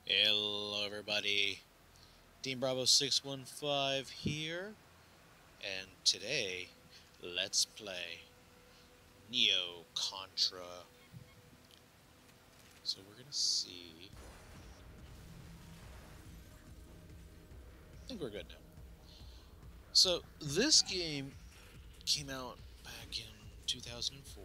Hello everybody, Team Bravo 615 here, and today, let's play Neo Contra. So we're gonna see, I think we're good now. So this game came out back in 2004,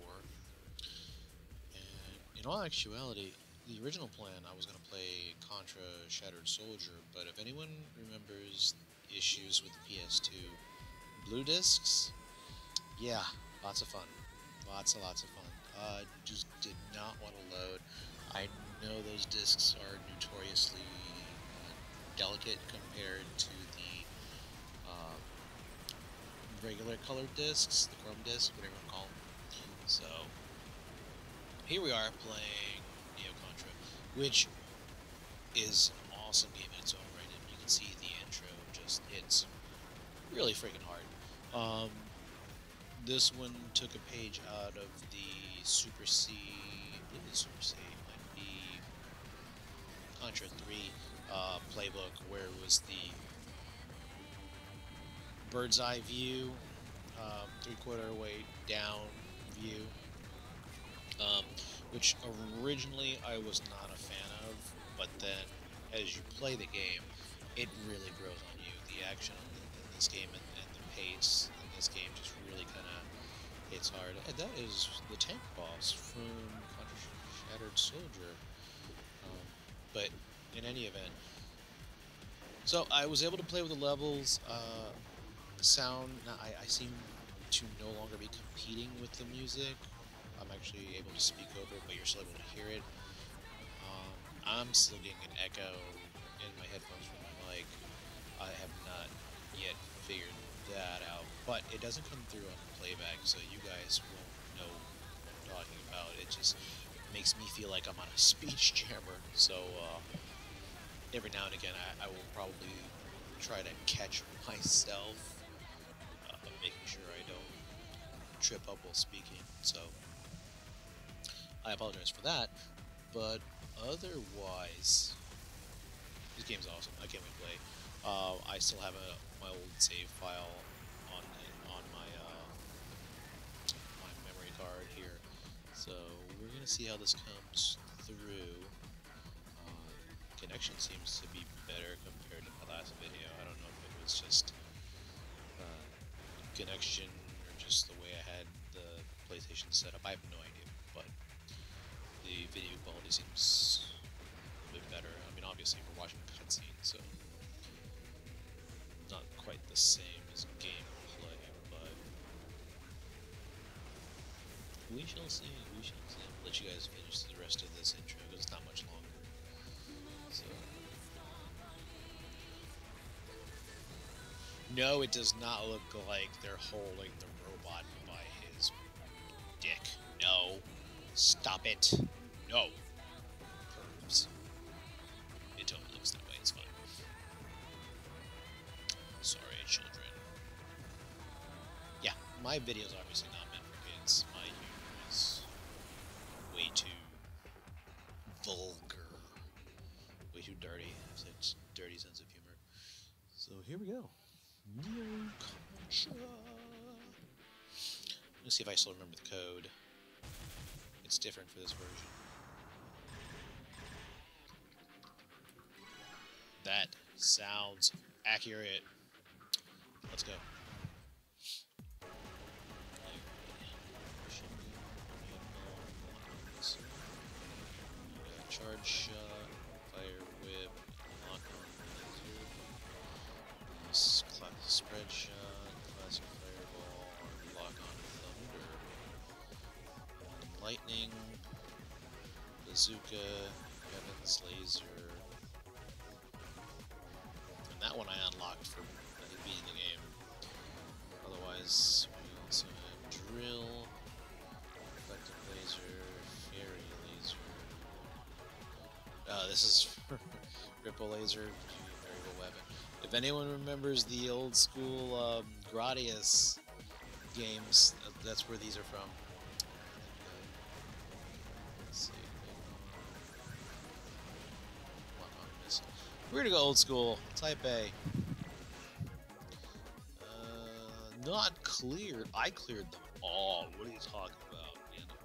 and in all actuality, the original plan I was gonna play Contra Shattered Soldier, but if anyone remembers issues with the PS2 blue discs, yeah, lots of fun. Lots and lots of fun. Just did not want to load. I know those discs are notoriously delicate compared to the uh, regular colored discs, the chrome discs, whatever you call them. So here we are playing Neo Contra, which is an awesome game in its own right. And you can see the intro just hits really freaking hard. Um, This one took a page out of the Super C, I believe it's Super C, it might be Contra 3 playbook, where it was the bird's eye view, three-quarter way down view, um, which originally I was not a fan of, but then as you play the game, it really grows on you. The action in this game and the pace in this game just really kind of hits hard. And that is the tank boss from Contra Shattered Soldier. Um, but in any event, so I was able to play with the levels. Sound. Now I seem to no longer be competing with the music. I'm actually able to speak over it, but you're still able to hear it. I'm still getting an echo in my headphones from my mic. I have not yet figured that out, but it doesn't come through on the playback, so you guys won't know what I'm talking about. It just makes me feel like I'm on a speech jammer. So every now and again, I will probably try to catch myself, making sure I don't trip up while speaking. So I apologize for that, but otherwise, this game's awesome. I can't wait to play. I still have my old save file on my memory card here, so we're gonna see how this comes through. Connection seems to be better compared to my last video. I don't know if it was just uh, connection or just the way I had the PlayStation set up. I have no idea, but the video quality seems a bit better. I mean, obviously we're watching a cutscene, so not quite the same as gameplay, but we shall see. We shall see. I'll let you guys finish the rest of this intro because it's not much longer. So, no, it does not look like they're holding the robot by his dick. No, stop it. No, pervs. It totally looks that way. It's fine. Sorry, children. Yeah, my video's obviously not meant for kids. My humor is way too vulgar, way too dirty. It's a dirty sense of humor. So here we go. Neo Contra. Let's see if I still remember the code. It's different for this version. That sounds accurate. Let's go. Charge shot, fire whip, lock on laser, classic spread shot, classic fireball, lock on thunder, lightning, bazooka, heaven's laser, and that one I unlocked for beating the game. Otherwise, we also have drill, reflective laser, fairy laser. This is for ripple laser, variable weapon. If anyone remembers the old school Gradius games, that's where these are from. Let's see. We're gonna go old school. Type A. Not cleared. I cleared them all. What are you talking about? Yeah, no.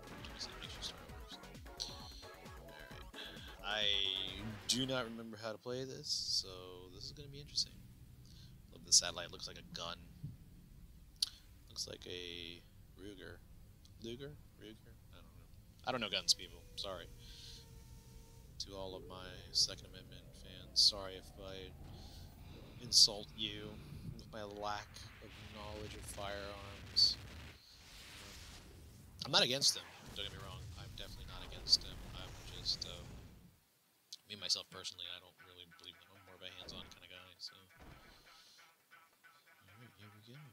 Alright. I do not remember how to play this, so this is gonna be interesting. Love the satellite. Looks like a gun. Looks like a Ruger. Luger? Ruger? I don't know. I don't know guns, people. Sorry. To all of my Second Amendment fans, sorry if I insult you with my lack of knowledge of firearms. I'm not against them, don't get me wrong. I'm definitely not against them. I'm just, me, myself, personally, I don't really believe in them. I'm more of a hands-on kind of guy, so. Alright, here we go.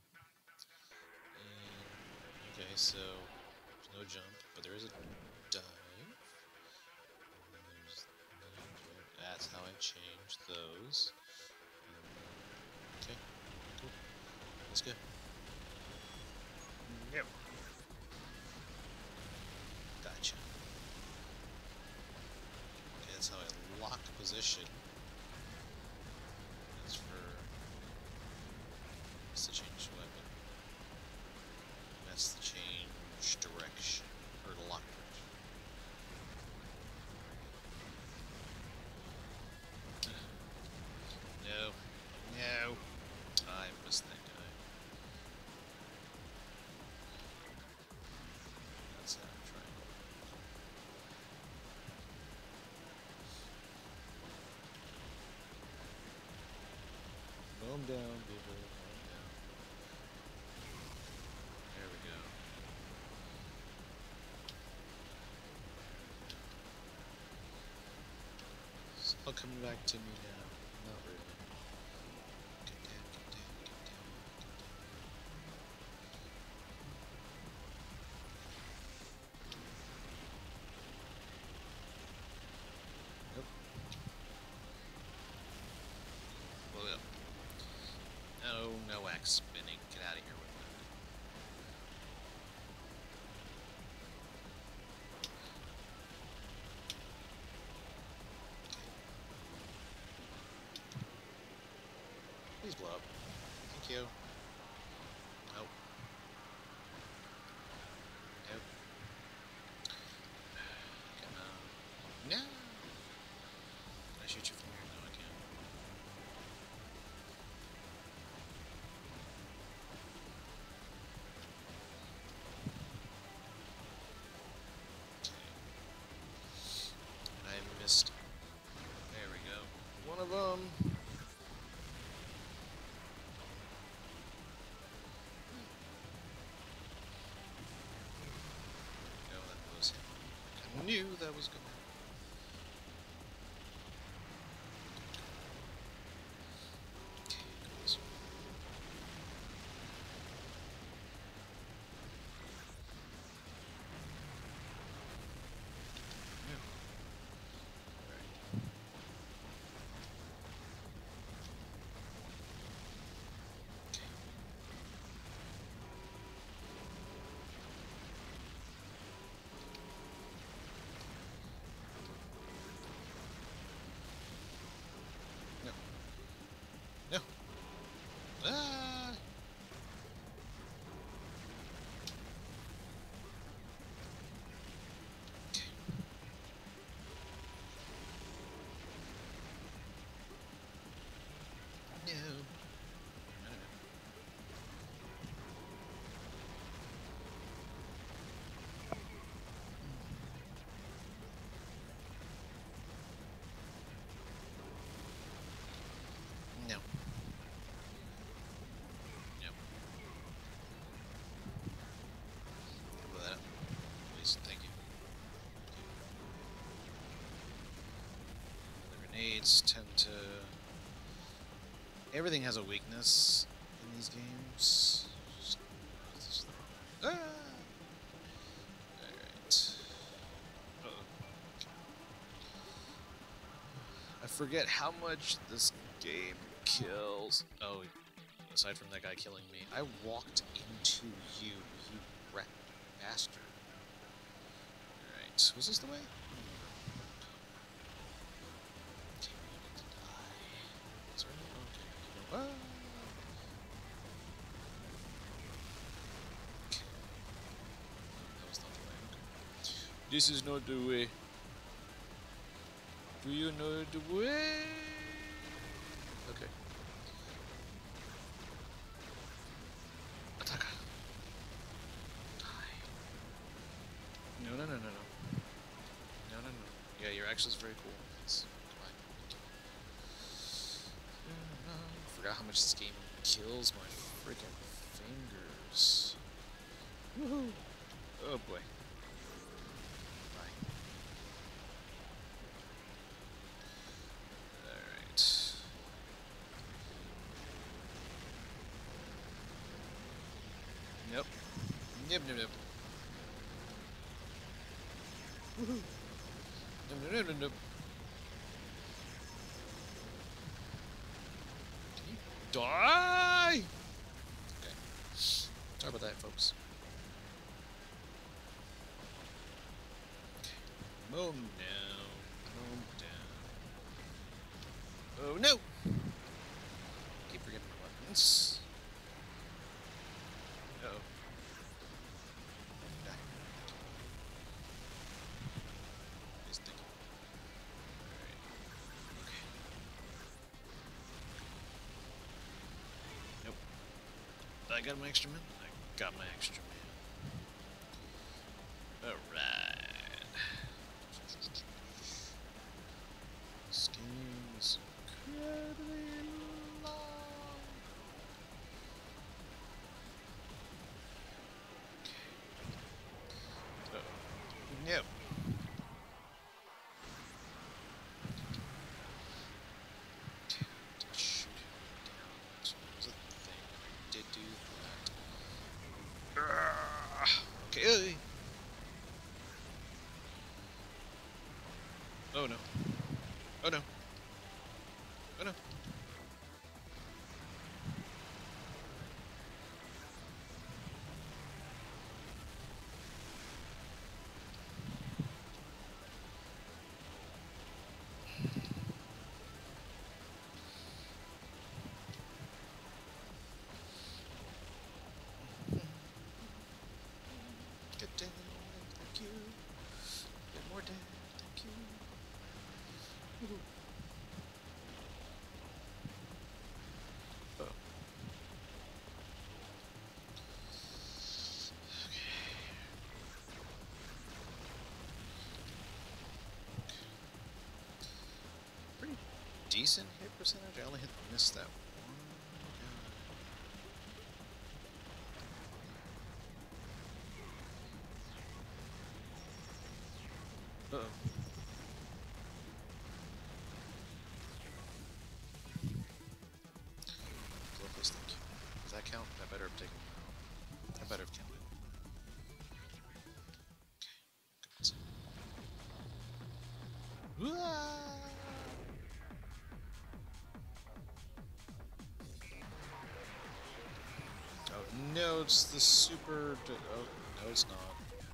And, okay, so, there's no jump, but there is a dive. And there's that's how I changed those. Okay, cool. Let's go. Yep. Gotcha. Okay, that's how I lock position. That's to change weapon. That's to change direction, or to lock direction. No. No. I missed that guy. That's how I'm trying. Calm down, people. Calm down. There we go. It's all coming back to me now. Not really. Get down, get down, get down, get down. Nope. Well, yeah. No axe spinning. Get out of here with that. Please blow up. Thank you. Nope. Nope. No. Can I shoot you from here? No, I can't. Okay. I missed. There we go. One of them. There we go. That was him. I knew that was gonna. No. Ah! No. No. Yep. Blow that up. Please, thank you. The grenades tend to... Everything has a weakness in these games. Ah! Alright. Uh-oh. I forget how much this game kills. Oh, aside from that guy killing me, I walked into you, you rat bastard. Alright, was this the way? Okay, we need to die. This is not the way. Do you know the way? Okay. Attack. Die. No, no, no, no, no. No, no, no. Yeah, your action is very cool. It's fine. Forgot how much this game kills my freaking fingers. Woohoo! Oh boy. Bye. Alright. Nope. Nope, nope, nope. Woohoo! Nope, nope, nope, nope. Can you die? Okay. Sorry about that, folks. Mow him down. Mow him down. Oh no! Keep forgetting my weapons. Uh-oh. Die. He's thinking. Alright. Okay. Nope. I got my extra man? I got my extra man. Alright. This game is incredibly long. Okay. Uh-oh. No. Shoot him down. So that was a thing. I did do that. Okay. Oh no. Oh no. Oh no. Get down, thank you. Get more down, thank you. Woohoo. Oh. Pretty decent hit percentage. I only missed that one guy. Uh-oh. Glowface, thank you. Does that count? I better have taken. I better have counted. Okay, good. Oh no, it's the super. Oh no, it's not.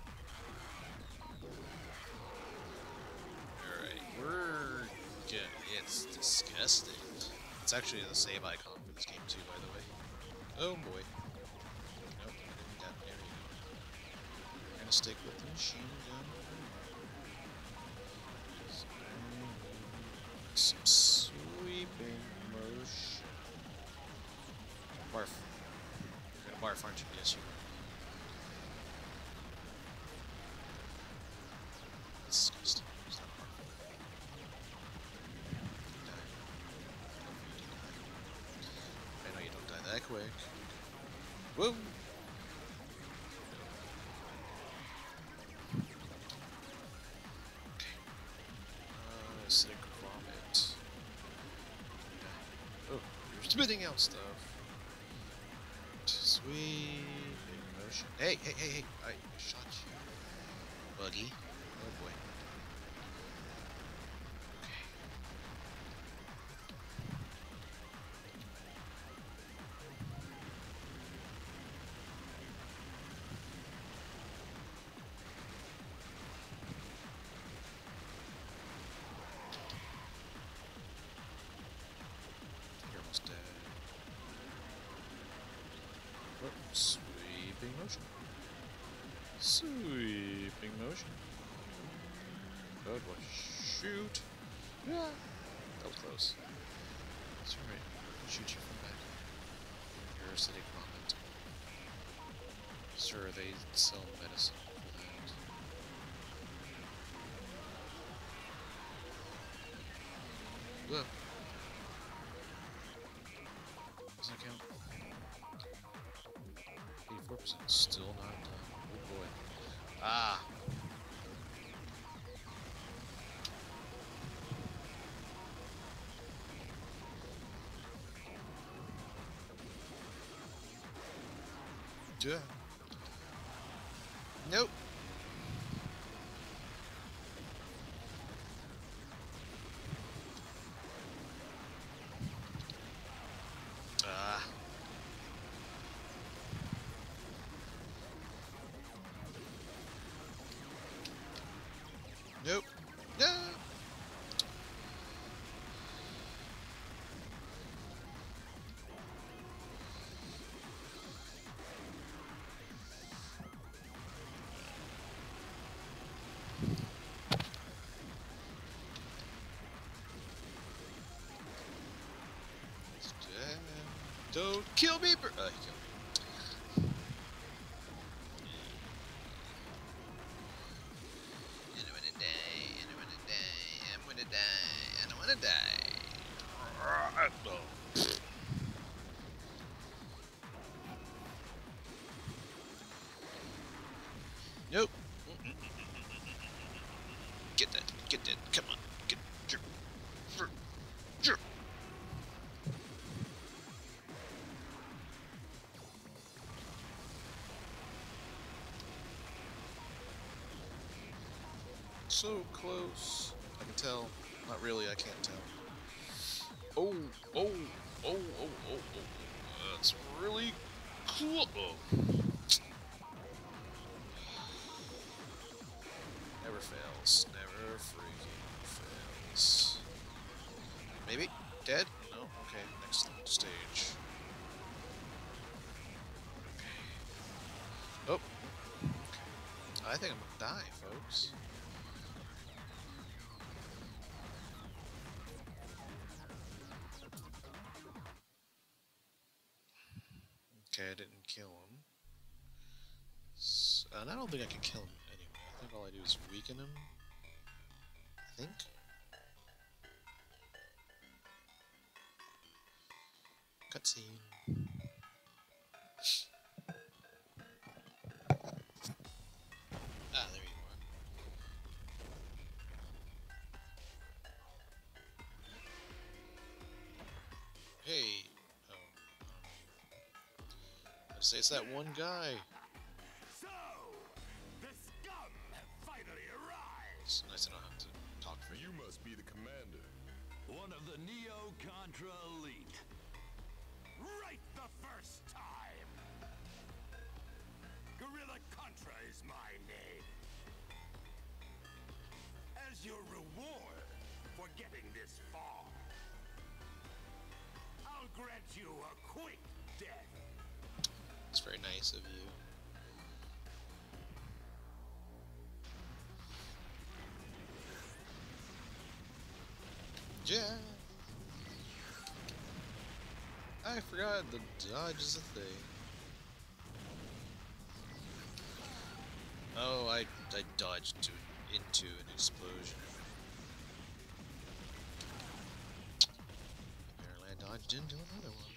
Alright, we're good. It's disgusting. It's actually the save icon for this game too, by the way. Oh boy. Nope, there we go. We're gonna stick with the machine gun. Some sweeping motion. Barf. You're gonna barf, aren't you? Yes, you are. Disgusting. It's not barf. You die. I know you don't die that quick. Whoa! Okay. Acidic vomit. Oh, you're spitting out stuff. Sweet motion. Hey, hey, hey, hey! I shot you, buggy. Oh boy. Okay. You're almost dead. Oh, sweeping motion. Sweeping motion. mode. Well, shoot. Yeah. That was close. That's alright. Shoot you from back. Parasitic vomit. Sure, they sell medicine for that. Whoa. Does that count? 84% still not done. Oh boy. Ah! Yeah. Nope. Ah. Nope. No. Don't kill me, bro. He killed me. I don't wanna die. I don't wanna die. I'm gonna die. I don't wanna die. No. Nope. Get that. Get that. Come on. Get. Sure. So close. I can tell. Not really, I can't tell. Oh. That's really cool. Oh. Never fails. Never freaking fails. Maybe? Dead? No? Okay, next stage. Okay. Oh. Okay. I think I'm gonna die, folks. Okay, I didn't kill him. So, and I don't think I can kill him anyway. I think all I do is weaken him. I think. Cutscene. Ah, there you are. Hey. Oh. I'd say it's that one guy. So, the scum have finally arrived. It's nice to not have to talk for you. You must be the commander. One of the Neo-Contra elite. Right the first time. Gorilla Contra is my name. As your reward for getting this far, I'll grant you a quick death. It's very nice of you. Yeah. I forgot the dodge is a thing. Oh, I dodged into an explosion. Apparently I dodged into another one.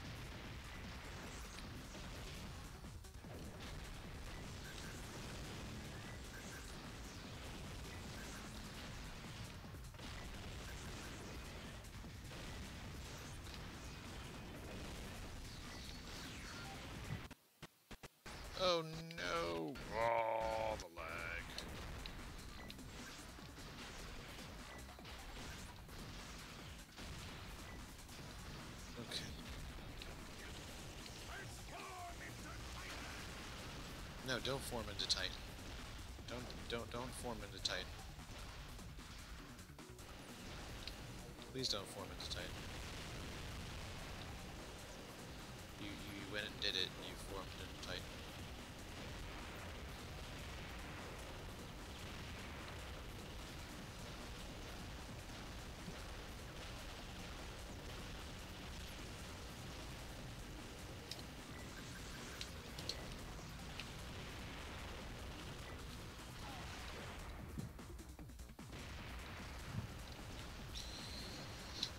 Oh no! Oh, the lag. Okay. No, don't form into Titan. Don't form into Titan. Please don't form into Titan. You went and did it, and you formed into Titan.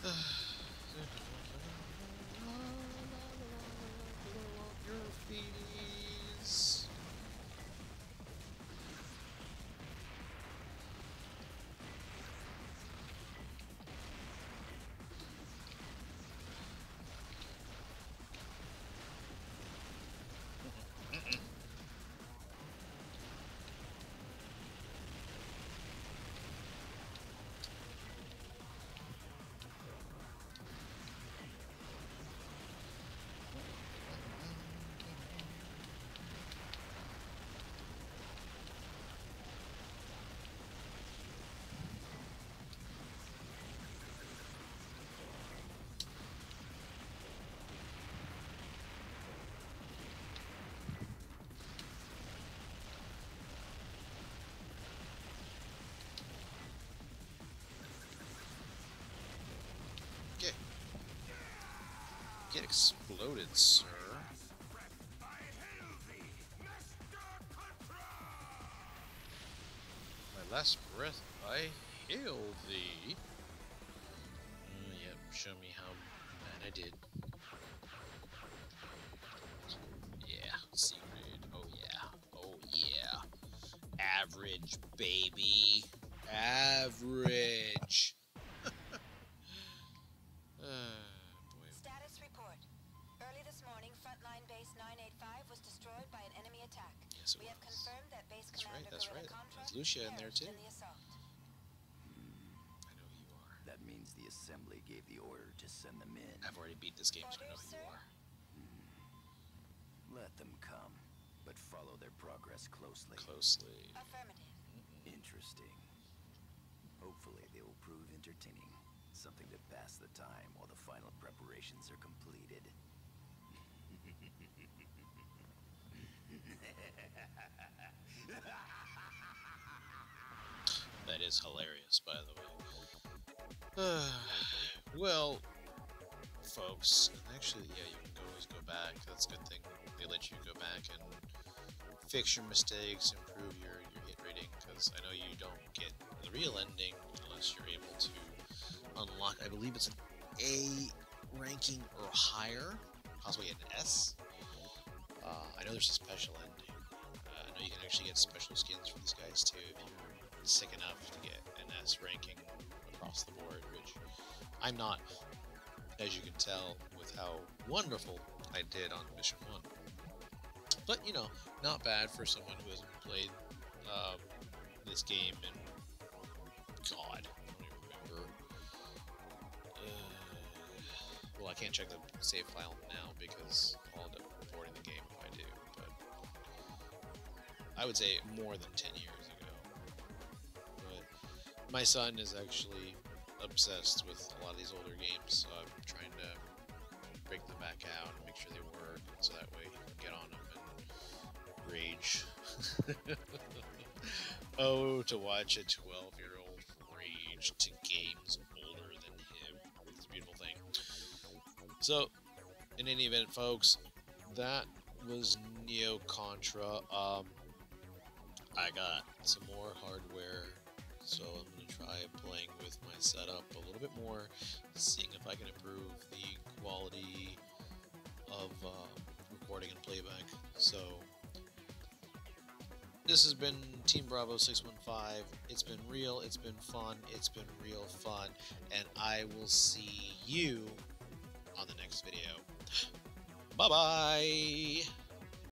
Your feeties. Get exploded, sir. My last breath, I hail thee. Yep, show me how bad I did. Yeah, secret. Oh yeah. Oh yeah. Average, baby. Average. Boy. Status report. Early this morning, frontline base 985 was destroyed by an enemy attack. Yes, We have confirmed that base That's right, commander that's Gorilla right. Contra There's Lucia in there, perished too. in the assault. I know who you are. That means the assembly gave the order to send them in. I've already beat this game, so I know who you are. Let them come, but follow their progress closely. Closely. Affirmative. Interesting. Hopefully they will prove entertaining. Something to pass the time while the final preparations are completed. That is hilarious, by the way. Well, folks, and actually, yeah, you can always go back. That's a good thing. They let you go back and fix your mistakes, improve your hit rating, because I know you don't get the real ending unless you're able to unlock, I believe it's an A ranking or higher, possibly an S. I know there's a special ending. I know you can actually get special skins for these guys too if you're sick enough to get an S ranking across the board, which I'm not, as you can tell with how wonderful I did on Mission 1. But, you know, not bad for someone who hasn't played this game in, God, I don't even remember. Well, I can't check the save file now because I'll end up reporting the game if I do, but I would say more than 10 years ago. But my son is actually obsessed with a lot of these older games, so I'm trying to break them back out and make sure they work, so that way he can get on them and rage. Oh, to watch a 12-year-old rage to games older than him. It's a beautiful thing. So, in any event, folks, that was Neo Contra. I got some more hardware, so I'm going to try playing with my setup a little bit more, seeing if I can improve the quality of recording and playback. So, this has been Team Bravo 615. It's been real, it's been fun, it's been real fun, and I will see you on the next video. Bye-bye!